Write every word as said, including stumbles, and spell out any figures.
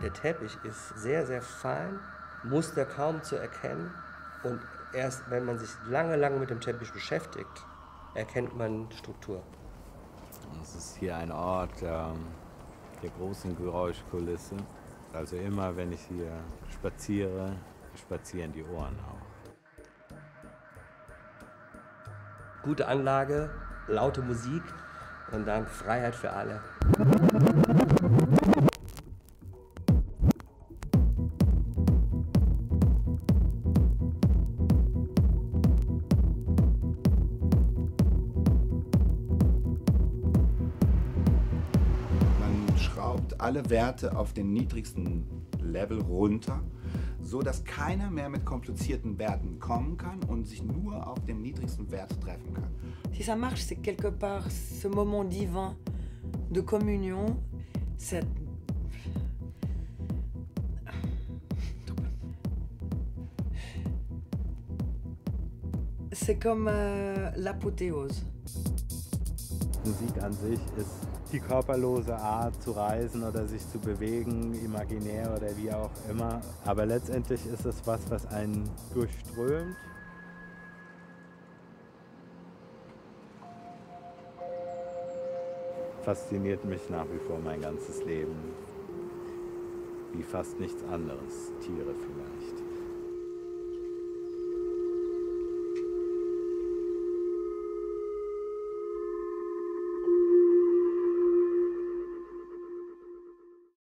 Der Teppich ist sehr, sehr fein, Muster kaum zu erkennen und erst wenn man sich lange, lange mit dem Teppich beschäftigt, erkennt man Struktur. Es ist hier ein Ort ähm, der großen Geräuschkulisse. Also immer, wenn ich hier spaziere, spazieren die Ohren auch. Gute Anlage, laute Musik und dann Freiheit für alle. Alle Werte auf den niedrigsten Level runter, so dass keiner mehr mit komplizierten Werten kommen kann und sich nur auf dem niedrigsten Wert treffen kann. Si ça marche, c'est quelque part ce moment divin de communion, cette... C'est comme euh, l'apothéose. Musik an sich ist die körperlose Art zu reisen oder sich zu bewegen, imaginär oder wie auch immer. Aber letztendlich ist es was, was einen durchströmt. Fasziniert mich nach wie vor mein ganzes Leben. Wie fast nichts anderes. Tiere vielleicht.